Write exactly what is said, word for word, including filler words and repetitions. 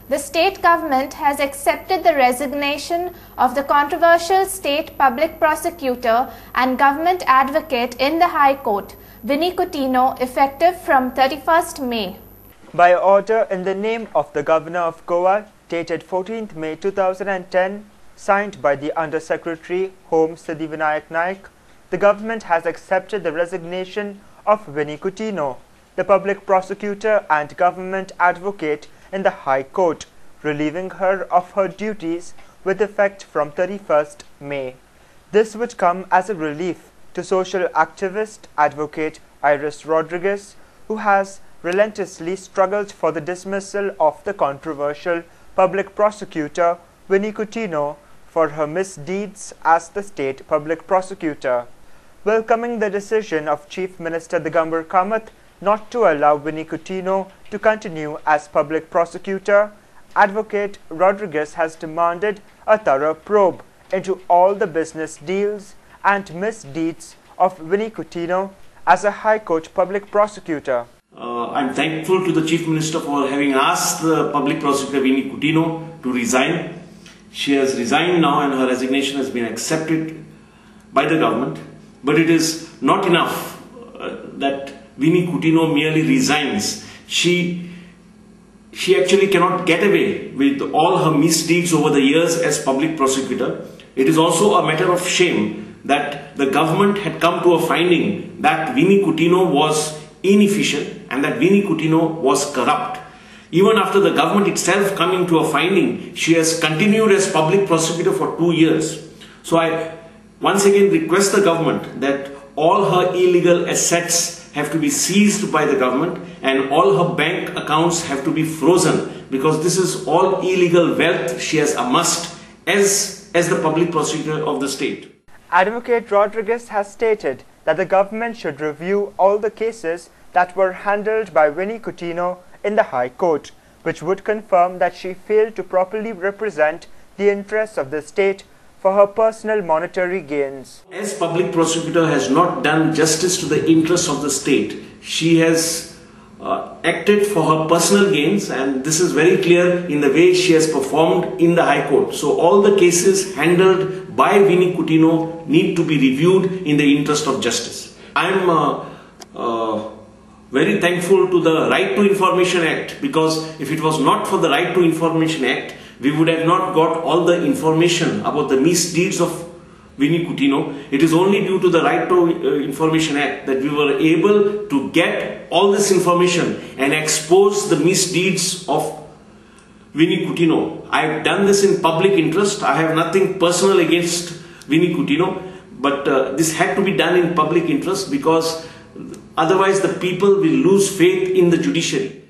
The state government has accepted the resignation of the controversial state public prosecutor and government advocate in the High Court, Vinnie Coutinho, effective from thirty-first May. By order in the name of the Governor of Goa, dated fourteenth May two thousand ten, signed by the Under-Secretary Home Siddhivinayak Naik, the government has accepted the resignation of Vinnie Coutinho, the public prosecutor and government advocate in the High Court, relieving her of her duties with effect from thirty-first May. This would come as a relief to social activist advocate Iris Rodriguez, who has relentlessly struggled for the dismissal of the controversial public prosecutor Vinnie Coutinho for her misdeeds as the state public prosecutor. Welcoming the decision of Chief Minister Digambar Kamath not to allow Vinnie Coutinho to continue as public prosecutor, Advocate Rodriguez has demanded a thorough probe into all the business deals and misdeeds of Vinnie Coutinho as a High Court public prosecutor. Uh, I'm thankful to the Chief Minister for having asked the public prosecutor Vinnie Coutinho to resign. She has resigned now and her resignation has been accepted by the government. But it is not enough uh, that Vinnie Coutinho merely resigns. She, she actually cannot get away with all her misdeeds over the years as public prosecutor. It is also a matter of shame that the government had come to a finding that Vinnie Coutinho was inefficient and that Vinnie Coutinho was corrupt. Even after the government itself coming to a finding, she has continued as public prosecutor for two years. So I once again request the government that all her illegal assets have to be seized by the government and all her bank accounts have to be frozen, because this is all illegal wealth she has amassed as, as the public prosecutor of the state. Advocate Rodriguez has stated that the government should review all the cases that were handled by Vinnie Coutinho in the High Court, which would confirm that she failed to properly represent the interests of the state for her personal monetary gains. As public prosecutor has not done justice to the interests of the state. She has uh, acted for her personal gains, and this is very clear in the way she has performed in the High Court. So all the cases handled by Vinnie Coutinho need to be reviewed in the interest of justice. I am uh, uh, very thankful to the Right to Information Act, because if it was not for the Right to Information Act, we would have not got all the information about the misdeeds of Vinnie Coutinho. It is only due to the Right to uh, Information Act that we were able to get all this information and expose the misdeeds of Vinnie Coutinho. I have done this in public interest. I have nothing personal against Vinnie Coutinho, but uh, this had to be done in public interest, because otherwise the people will lose faith in the judiciary.